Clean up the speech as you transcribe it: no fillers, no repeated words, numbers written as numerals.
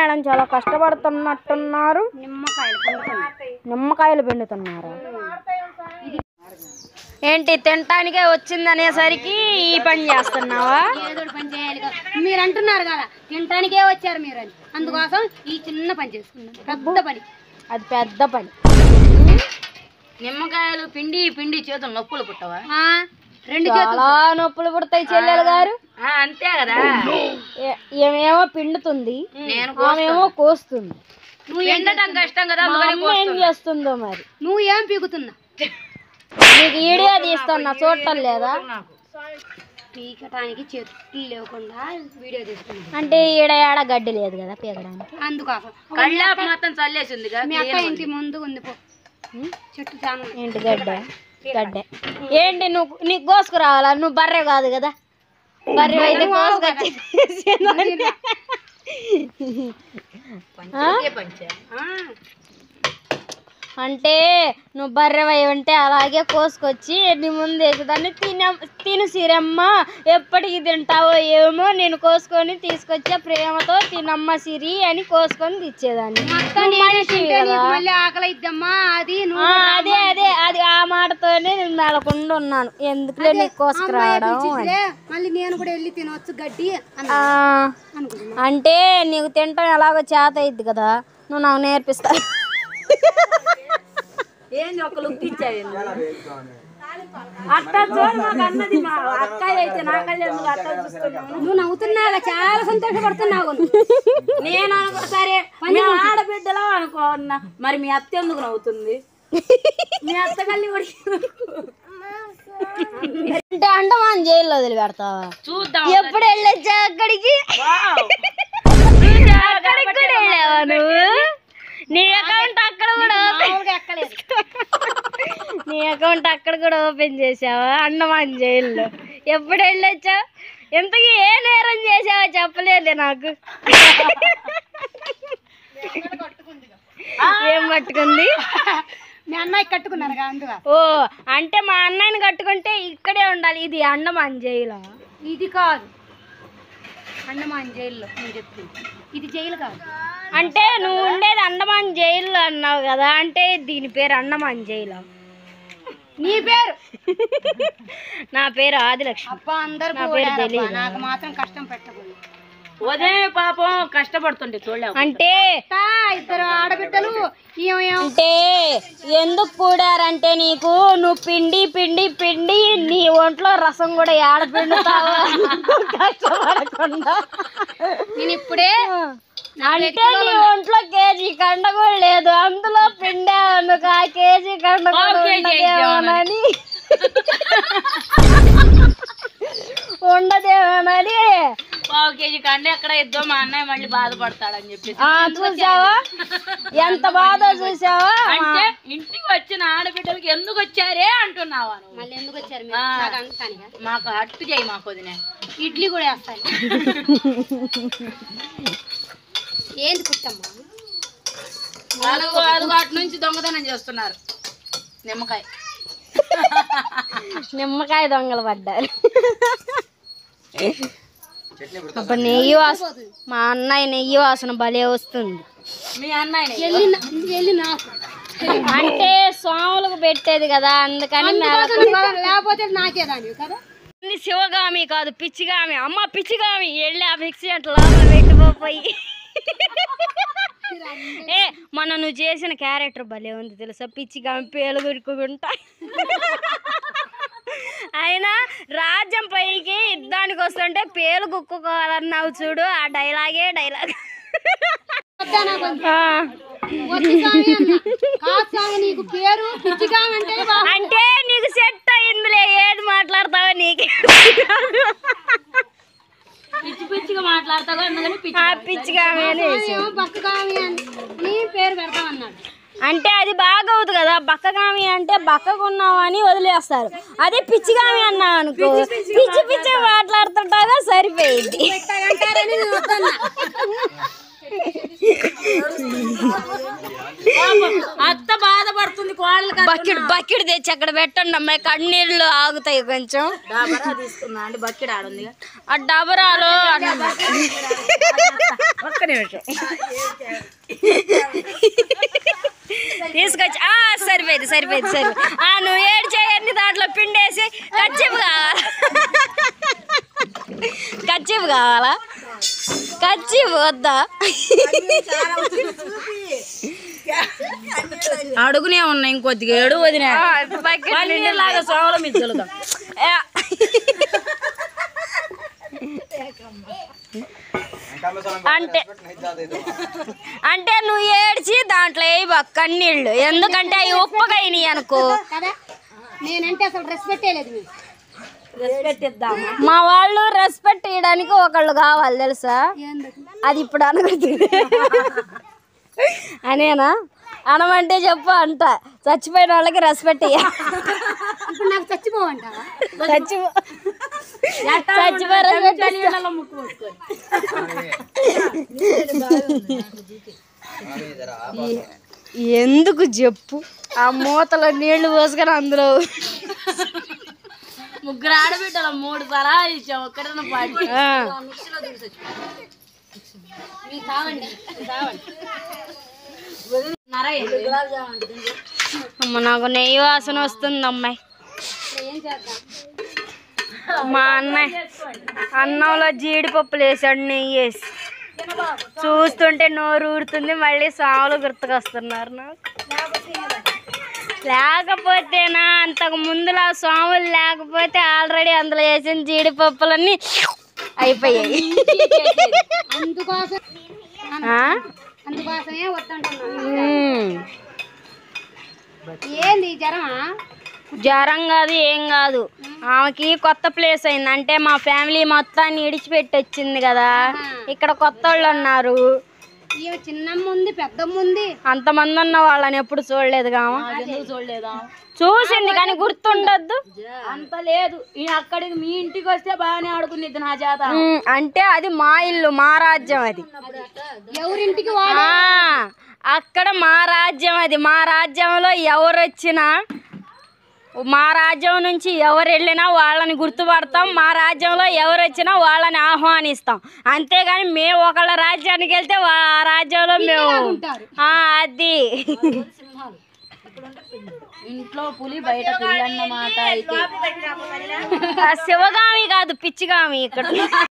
Madam చాలా కష్టపడుతున్నట్టున్నారు. నిమ్మకాయలు పిండుతున్నారు. ఏంటి తినటానికే వచ్చిందనేసరికి ఈ పని చేస్తున్నావా? ఏదో పని చేయాలి కదా మీరు అంటున్నారు కదా, తినటానికే వచ్చారు మీరు అని, అందుకోసం ఈ చిన్న పని చేసుకున్నాం. పెద్ద పని, అది పెద్ద పని. నిమ్మకాయలు పిండి పిండి చేతులు నొప్పులు పుట్టవా? రెండు చాలా నొప్పులు పుడతాయి చెల్లెలు గారు. అంతే కదా. ఏమేమో పిండుతుంది, ఆమెమో కోస్తుంది. నువ్వు ఎండటం కష్టం కదా, ఏం చేస్తుందో మరి. నువ్వు ఏం పీకుతున్నా? నీకు వీడియో తీస్తున్నా, చూడటం లేదా? పీకటానికి చెట్లు లేకుండా వీడియో తీసుకున్నా. అంటే ఈడ ఏడ గడ్డి లేదు కదా పీకడానికి, అందుకోసం. కళ్ళాపు మొత్తం చల్లేసింది. మీ అక్క ఇంటి ముందు ఉంది పో చెట్టు చాలా. ఏంటి గడ్డే? గడ్డే ఏంటి? నువ్వు నీకు కోసుకు రావాలా? నువ్వు బర్రె కాదు కదా, బర్రె అయితే కోసుకొచ్చి అంటే నువ్వు బర్రెవై ఉంటే అలాగే కోసుకొచ్చి నీ ముందు వేసేదాన్ని. తిను సిరమ్మ, ఎప్పటికి తింటావో ఏమో, నేను కోసుకొని తీసుకొచ్చా ప్రేమతో, తినమ్మ సిరి అని కోసుకొని తెచ్చేదాన్ని. ఆకలి ఇద్దమ్మా అది. అదే అదే అది ఆ మాటతోనే నేను మెలకుండా ఉన్నాను. ఎందుకులే నీకు కోసుకురావడం. మళ్ళీ నేను కూడా వెళ్ళి తినవచ్చు గడ్డి అంటే నీకు తింటాం ఎలాగో చేత అయింది కదా, నువ్వు నాకు నేర్పిస్తావు. ఏంది ఒక లుక్ ఇచ్చావు అట్లా చూడు. మాకు అన్నది మా అక్కయ్య అయితే నా కళ్ళు ఎందుకు అట్లా చూస్తున్నావు? నువ్వు నవ్వుతున్నావు, చాలా సంతోషపడుతున్నావు. నేను సరే ఆడబిడ్డలో అనుకోన్నా, మరి మీ అత్త ఎందుకు నవ్వుతుంది? మీ అత్త కళ్ళు అంటే అండమాన్ జైల్లో వదిలి పెడతావా? చూద్దాం. ఎప్పుడు వెళ్ళొచ్చా అక్కడికి? అక్కడికి కూడా వెళ్ళావా నువ్వు? నీ అకౌంట్ అక్కడ కూడా నీ అకౌంట్ అక్కడ కూడా ఓపెన్ చేసావా అండమాన్ జైల్లో? ఎప్పుడు వెళ్ళొచ్చావు? ఎంతకీ ఏ నేరం చేసావో చెప్పలేదు నాకు. ఏం పట్టుకుంది? మీ అన్నయ్య కట్టుకున్నారుగా అందుగా. ఓ అంటే మా అన్నయ్యని కట్టుకుంటే ఇక్కడే ఉండాలి. ఇది అండమాన్ జైలు? ఇది కాదు అండమాన్ జైల్లో నేను చెప్తుంది, ఇది జైలు కాదు. అంటే నువ్వు ఉండేది అండమాన్ జైలు అన్నావు కదా, అంటే దీని పేరు అండమాన్ జైలు. నీ పేరు? నా పేరు ఆదిలక్ష్మి. అబ్బా అందరు నా పేరు తెలియదు. నాకు మాత్రం కష్టం పెట్టకూడదు. ఉదయం పాపం కష్టపడుతుంటే చూడలేవు. అంటే ఇద్దరు ఆడబిడ్డలు అంటే ఎందుకు కూడారంటే నీకు నువ్వు పిండి పిండి పిండి నీ ఒంట్లో రసం కూడా ఏడ పిండుతావా కష్టపడకుండా. నేను ఇప్పుడే అంటే నీ ఒంట్లో కేజీ కండ కూడా లేదు, అందులో పిండే అందుకు ఆ కేజీ కండ ఉండదేమోనని ఉండదేమోనని. పావు కేజీ కంటే ఎక్కడ ఇద్దో మా అన్నయ్య మళ్ళీ బాధపడతాడని చెప్పి. చూసావా ఎంత బాధ చూసావా? అంటే ఇంటికి వచ్చిన ఆడబిడ్డలకి ఎందుకు వచ్చారే అంటున్నావా? మళ్ళీ ఎందుకు వచ్చారు మాకు హట్టు చేయి, మాకు వదిన ఇడ్లీ కూడా వేస్తాను. ఏంది పుట్టమ్మా? అదుగు అటు నుంచి దొంగతనం చేస్తున్నారు. నిమ్మకాయ దొంగలు పడ్డారు. అప్పుడు నెయ్యి వాసన, మా అన్నయ్య నెయ్యి వాసన భలే వస్తుంది. మీ అన్నయ్య అంటే సోములకు పెట్టేది కదా, అందుకని. లేకపోతే నాకేదాన్ని కదా. శివగామి కాదు పిచ్చిగామి. అమ్మ పిచ్చిగామి వెళ్ళి ఆ మిక్సీ అట్లా లోపల పెట్టిపోయి. మొన్న నువ్వు చేసిన క్యారెక్టర్ భలే ఉంది తెలుసా, పిచ్చిగామి పేలు గురుకుంటా. అయినా రాజ్యం పైకి యుద్ధానికి వస్తుంటే పేలు కుక్కుకోవాలన్నావు చూడు, ఆ డైలాగే డైలాగ్. అంటే నీకు సెట్ అయిందిలే, ఏది మాట్లాడతావో నీకు పిచ్చి పిచ్చిగా మాట్లాడతావు. పిచ్చిగామి పేరు పెడతామన్నాడు. అంటే అది బాగా అవుతుంది కదా. బక్కగామి అంటే బక్కకున్నావు అని వదిలేస్తారు. అదే పిచ్చిగామి అన్నావు అనుకో, పిచ్చి పిచ్చి మాట్లాడుతుంటాగా సరిపోయింది. అత్త బాధపడుతుంది కోడలు బకెట్ తెచ్చి అక్కడ పెట్టండి అమ్మాయి, కన్నీళ్ళు ఆగుతాయి కొంచెం. డాబరా తీసుకున్నా అంటే బకెట్ ఆడుంది ఆ డబరాలు ఒక్క నిమిషం తీసుకొచ్చి సరిపోయింది సరిపోయింది సరి నువ్వు ఏడు చేయని దాంట్లో పిండేసి కచ్చిపు కావాలా, కచ్చిపు కావాలా, కచ్చిపు వద్దా? అడుగునే ఉన్నా ఇంకొద్దిగా ఏడు వదిన లాగా సోమల మీద తెలుదాం. అంటే నువ్వు ఏడ్చి దాంట్లో వేయి కన్నీళ్ళు, ఎందుకంటే అవి ఉప్పగైనాయి అనుకో. నేనంటే అసలు రెస్పెక్ట్ లేదు మీకు. రెస్పెక్ట్ ఇద్దాము. మా వాళ్ళు రెస్పెక్ట్ ఇవ్వడానికి ఒకళ్ళు కావాలి తెలుసా, అది ఇప్పుడు అనకూడదు అనేనా అనమంటే చెప్పు అంట. చచ్చిపోయిన వాళ్ళకి రెస్పెక్ట్ ఇయ్య. ఇప్పుడు నాకు చచ్చిపోవంటావా? ఎందుకు చెప్పు, ఆ మూతలో నీళ్లు పోసుకొని అందులో ముగ్గురు ఆడబిడ్డల 3 సలహాలు ఇచ్చాం. ఒక్కడన్నా పాటి అమ్మ నాకు నెయ్యి వాసన వస్తుంది అమ్మాయి. మా అన్నయ్య అన్నంలో జీడిపప్పులు వేసాడు నెయ్యి వేసి, చూస్తుంటే నోరు ఊరుతుంది. మళ్ళీ సాములు గుర్తుకొస్తున్నారు నాకు. లేకపోతేనా అంతకు ముందులా సాములు లేకపోతే ఆల్రెడీ అందులో వేసిన జీడిపప్పులన్నీ అయిపోయాయి. అందుకోసమే వద్దంటున్నా. ఏంది జ్వరమా? జ్వరం కాదు, ఏం కాదు. ఆమెకి కొత్త ప్లేస్ అయింది, అంటే మా ఫ్యామిలీ మొత్తాన్ని ఇడిచిపెట్టి వచ్చింది కదా. ఇక్కడ కొత్త వాళ్ళు ఉన్నారు. చిన్నమ్మ ఉంది, పెద్దమ్మ ఉంది, అంతమంది ఉన్న వాళ్ళని ఎప్పుడు చూడలేదుగా. చూడలేదా? చూసింది కానీ గుర్తుండద్దు. అంత లేదు. అక్కడికి మీ ఇంటికి వస్తే బాగానే ఆడుకునేది నా చేత. అంటే అది మా ఇల్లు, మా రాజ్యం. అది ఎవరింటికి అక్కడ మా రాజ్యం. అది మా రాజ్యంలో ఎవరు వచ్చినా, మా రాజ్యం నుంచి ఎవరు వెళ్ళినా వాళ్ళని గుర్తుపడతాం. మా రాజ్యంలో ఎవరు వచ్చినా వాళ్ళని ఆహ్వానిస్తాం. అంతేగాని మేము ఒకళ్ళ రాజ్యానికి వెళ్తే ఆ రాజ్యంలో మేము అది ఇంట్లో పులి బయట పిల్లి అన్నమాట. అయితే శివగామి కాదు, పిచ్చిగామి ఇక్కడ.